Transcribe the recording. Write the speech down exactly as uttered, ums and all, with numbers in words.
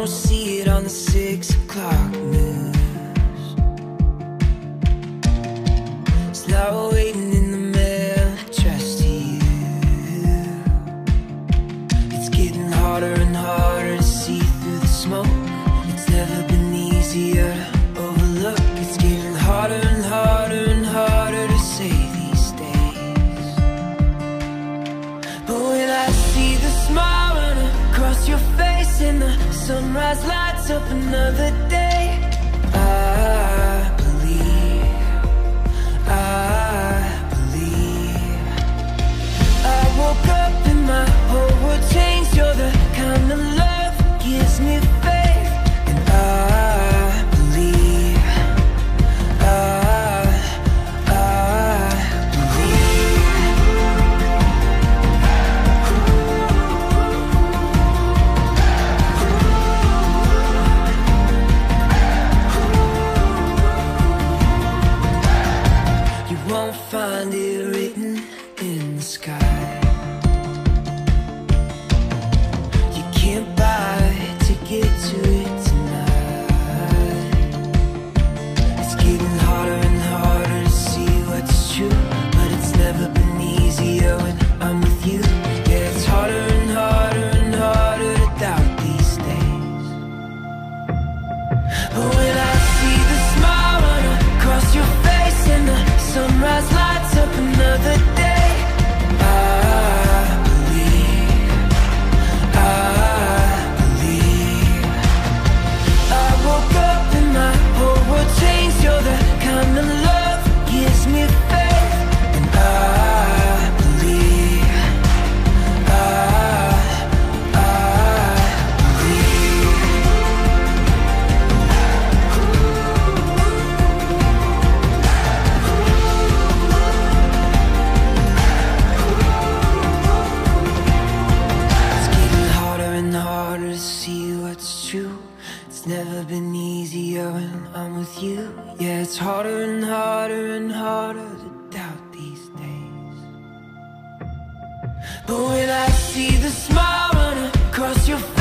see it on the six o'clock news. It's now waiting in the mail, addressed to you. It's getting harder and harder to see through the smoke. It's never been easier to overlook. It's getting harder and harder and harder to say these days. But when I see the smile run across your face and the sunrise lights up another day, I believe, I believe. I woke up and my whole world changed. You're the kind of love that gives me faith. And I believe, I, I believe. You won't find it written in the sky. You can't buy a ticket to it tonight. It's getting harder and harder to see what's true, but it's never been easier when I'm with you. Yeah, it's harder and harder and harder to doubt these days. But when I see the smile run across your face and the sunrise lights up another day, I believe, I believe. I woke up and my whole world changed. You're the kind of love that gives me faith. And I believe, I, I believe. It's getting harder and harder to see what's true. It's never been easier when I'm with you. Yeah, it's harder and harder and harder to doubt these days. But when I see the smile run across your face